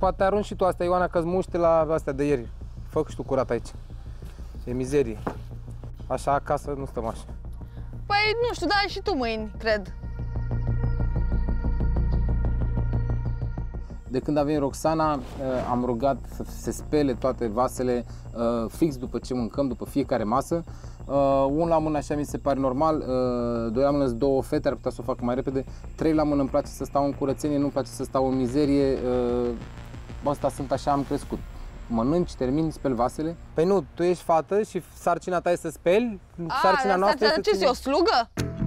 poate arunci și tu asta, Ioana, că-ți muște la astea de ieri. Fă și tu curat aici. E mizerie. Așa acasă nu stăm așa. Păi, nu știu, dar și tu mâini, cred. De când a venit Roxana, am rugat să se spele toate vasele fix după ce mâncăm, după fiecare masă. Un la mână așa mi se pare normal, doi la mână sunt două fete, ar putea să o facă mai repede, trei la mână îmi place să stau în curățenie, nu-mi place să stau în mizerie. Asta sunt așa, am crescut. Mănânci, termini, speli vasele. Păi nu, tu ești fată și sarcina ta e să speli, sarcina noastră e să ce, o slugă?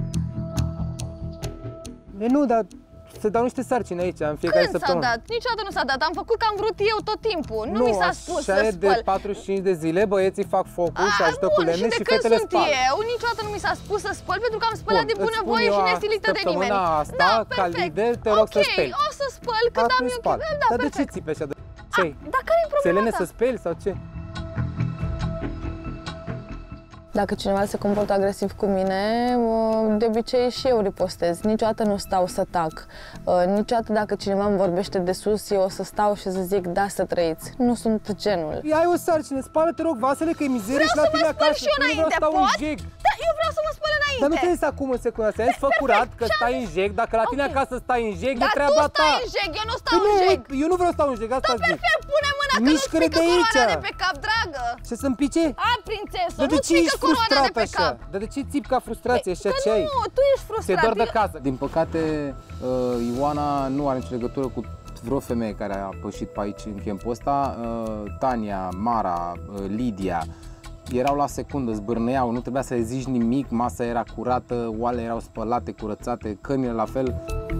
E nu, dar se dau niște sarcini aici în fiecare săptămână. Când s-a dat? Niciodată nu s-a dat. Am făcut că am vrut eu tot timpul. Nu mi s-a spus să spăl. De 45 de zile băieții fac focul și ajută cu lemne și fetele spală. Când sunt eu, niciodată nu mi s-a spus să spăl pentru că am spălat de bunăvoie și nesilită de nimeni. Asta, ca lider, te rog să speli. Ok, o să spăl, că am eu chef. Da, dar de ce țipi așa de ce? Dar care e problema Selene ta? să speli sau ce? Dacă cineva se comportă agresiv cu mine, de obicei și eu ripostez. Niciodată nu stau să tac. Niciodată dacă cineva îmi vorbește de sus, eu o să stau și să zic da, să trăiți. Nu sunt genul. Ai o sarcină, spală, te rog, vasele, că e mizerie și la tine acasă. Vreau să mă spăl și eu înainte, pot? Da, eu vreau să mă spăl înainte. Dar nu trebuie să acum în secunda asta. Ai fă curat, că stai în jeg. Dacă la tine acasă stai în jeg, e treaba ta. Dar tu stai în jeg, eu nu stau în jeg. Eu nu vreau să stau în jeg, asta zic. Perfect, pune mâna, că nu-ți pică coroana de pe cap, dragă. Ce să-mi pice? Hai, prințesă, nu-ți pică coroana de pe cap. Dar de ce țipi ca frustrație așa ce ai? Nu, tu ești frustrat. Se dor de casă. Din păcate, Ioana nu are nicio legătură cu vreo femeie care a pășit pe aici în campul ăsta. Tania, Mara, Lidia erau la secundă, zbârnăiau, nu trebuia să zici nimic, masa era curată, oalele erau spălate, curățate, cănile la fel.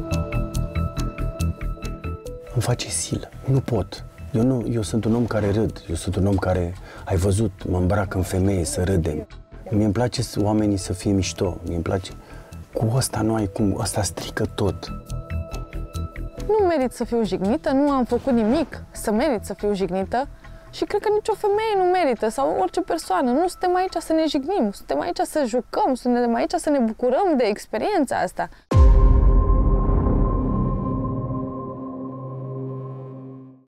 Îmi face silă, nu pot. Eu sunt un om care râd, eu sunt un om care, ai văzut, mă îmbrac în femeie să râdem. Mie îmi place oamenii să fie mișto, mie îmi place. Cu ăsta nu ai cum, ăsta strică tot. Nu merit să fiu jignită, nu am făcut nimic să merit să fiu jignită și cred că nicio femeie nu merită sau orice persoană. Nu suntem aici să ne jignim, suntem aici să jucăm, suntem aici să ne bucurăm de experiența asta.